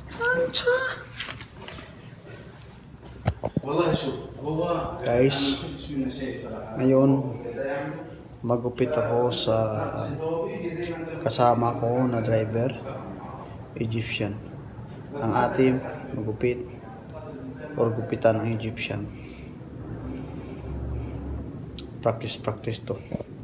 Guys, ngayon magupit ako sa kasama ko na driver, Egyptian. Ang ating magupit or gupitan ng Egyptian. Practice to.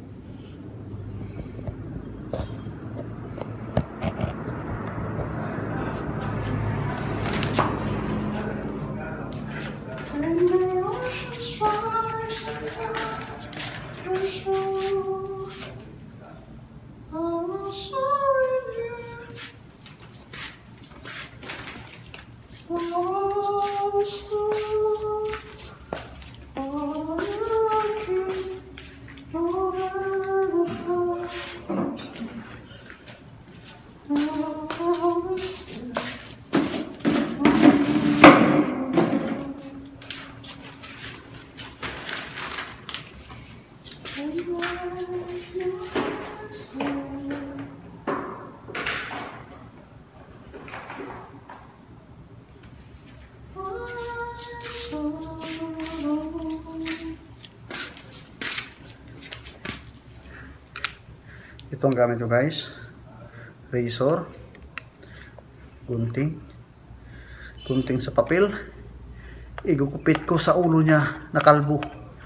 Ito ang gamit ko guys, razor, gunting sa papel, igugupit ko sa ulo niya na kalbo.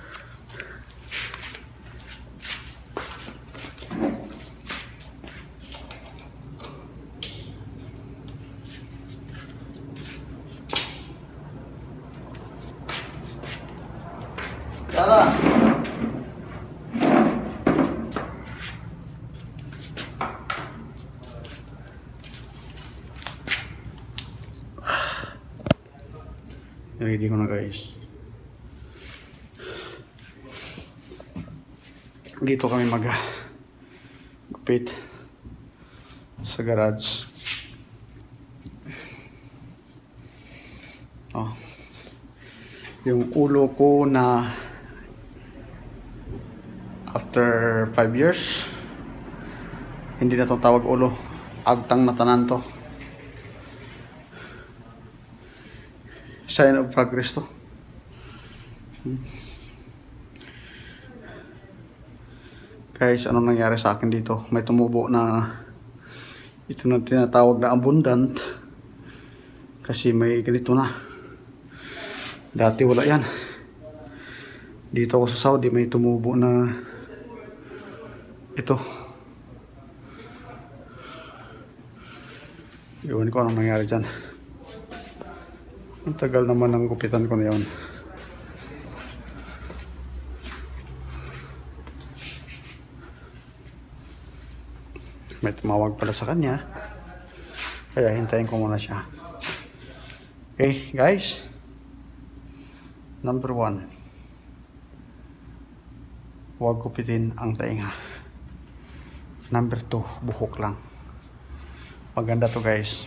Tara! Ready ko na guys. Dito kami mag-gupit sa garage. Oh. Yung ulo ko na after 5 years hindi na itong tawag ulo, agtang na tanan to. Sign of progress to. Guys, anong nangyari sa akin dito? May tumubo na ito na tinatawag na abundant kasi may ganito na. Dati wala yan. Dito ako sa Saudi may tumubo na ito. Iwan ko anong nangyari dyan. Ang tagal naman ng gupitan ko na yun. May tumawag pala sa kanya. Kaya hintayin ko muna siya. Okay guys. Number 1. Huwag gupitin ang tainga. Number 2. Buhok lang. Maganda to guys.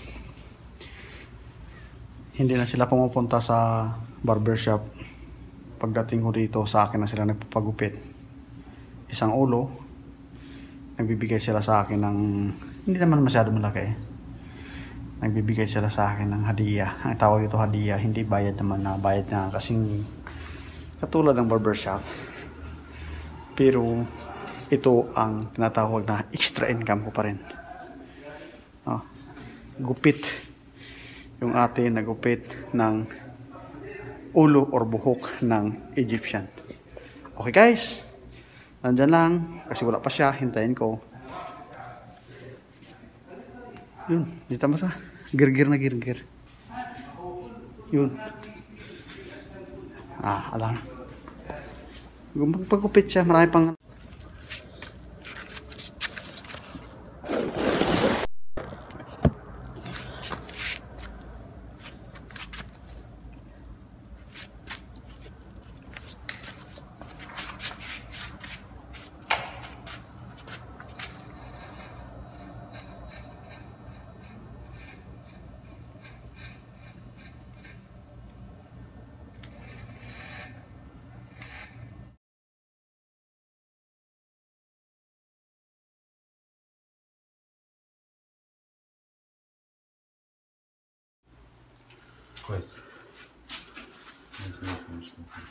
Hindi na sila pumupunta sa barbershop. Pagdating ko dito, sa akin na sila nagpapagupit. Isang ulo, nagbibigay sila sa akin ng, hindi naman masyado malaki. Nagbibigay sila sa akin ng hadiah. Ang tawag dito hadiah, hindi bayad naman na. Bayad na kasing katulad ng barbershop. Pero ito ang tinatawag na extra income ko pa rin. Oh, gupit. Yung atin nagupit ng ulo or buhok ng Egyptian. Okay guys, nandyan lang kasi wala pa siya, hintayin ko. Yun, dito mo sa girgir na girgir. Yun. Alam. Magpagupit siya, marami pang Pues. Eso no funciona.